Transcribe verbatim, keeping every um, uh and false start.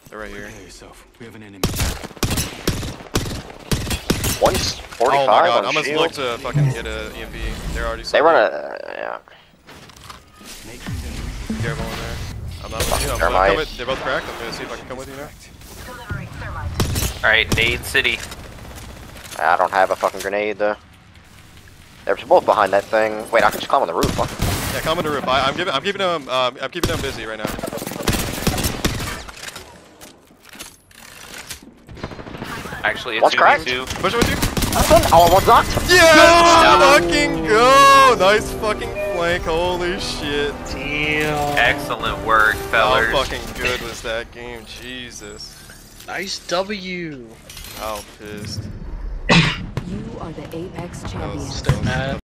They're right here. Yourself. We have an enemy. One's forty-five Oh my god, on I'm gonna shield. look to fucking get a E M P. They're already. They run a uh, yeah. Be careful in there. I'm not with you. I'm Thermite. coming. They're both cracked. I'm gonna see if I can come with you now. Alright, nade city. I don't have a fucking grenade though. They're both behind that thing. Wait, I can just climb on the roof. Huh? Yeah, come on the roof. I, I'm giving. I'm keeping them. Um, I'm keeping them busy right now. Actually, it's One's two cracked. v two. Push it with you. Oh, one's knocked. Yes! Fucking go! Nice fucking flank. Holy shit. Damn. Excellent work, How fellas. fucking good was that game? Jesus. Nice W. How pissed. You are the Apex That champion. was, Stay that was, mad.